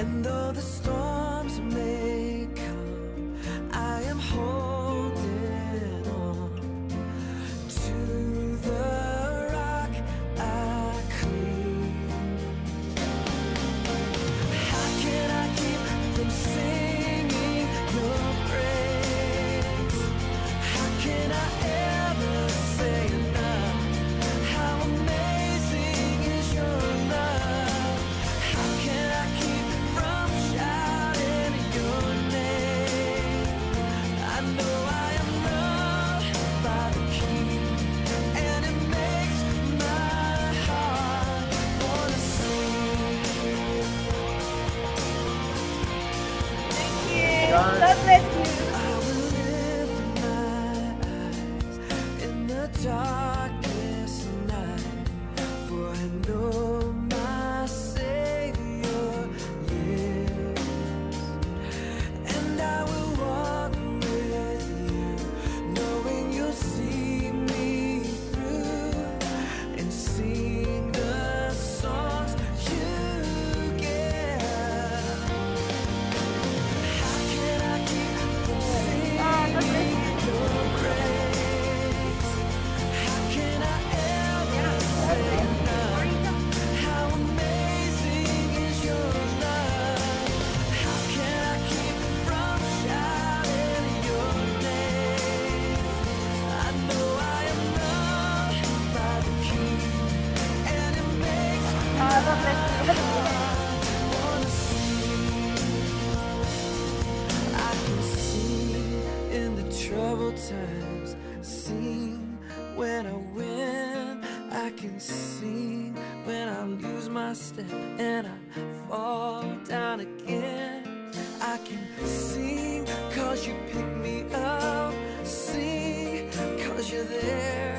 And though the storms may come, I am holding on to the rock I cling. How can I keep from singing your praise? How can I ever say enough? How amazing is your love? How can I keep from shouting your name? I know I am loved by the King, and it makes my heart wanna sing. Thank you. God bless you. I will lift my eyes in the darkest night, for I know my Savior lives. And I will walk with you, knowing you'll see me through, and sing the songs you give. How can I keep from singing your praise? How can I ever say enough? How amazing is your love? How can I keep from shouting your name? I know I am loved by the King, and it makes my heart wanna sing. I can sing in the troubled times, sing when I win. I can sing when I lose my step and I fall down again. I can sing 'cause you pick me up, sing 'cause you're there.